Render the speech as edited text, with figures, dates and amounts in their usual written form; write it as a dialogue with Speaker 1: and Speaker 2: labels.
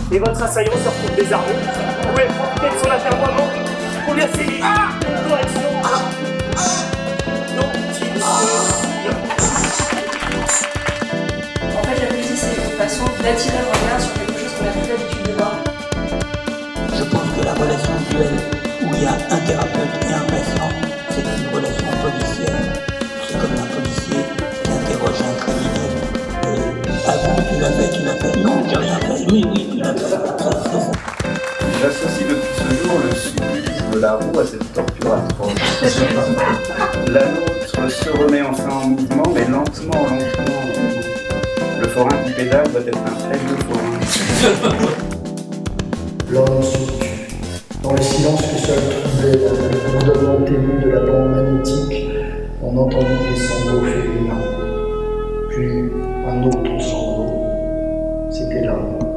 Speaker 1: et votre assaillant se retrouve désarmé. Vous pouvez prendre tête sur l'atermoiement. Combien c'est dit? Correction. Non,
Speaker 2: En fait, la poésie, c'est une façon d'attirer le regard sur quelque chose qu'on a plus l'habitude de voir.
Speaker 3: Je pense que la relation duelle où il y a un thérapeute et un patient, c'est une relation policière. C'est comme un policier qui interroge un criminel. Avoue, tu l'as fait. Non, j'ai rien fait. Oui, tu l'as fait. C'est ça.
Speaker 4: J'associe depuis ce jour le supplice de la roue à cette torture atroce. La nôtre se remet enfin en mouvement, mais lentement. Le forain qui pédale doit être un très vieux forain.
Speaker 5: L'homme se tue. Dans le silence que seul trouvait le bourdonnement ténu de la bande magnétique, on entendit des sanglots féminins. Puis un autre sanglot. C'était l'homme.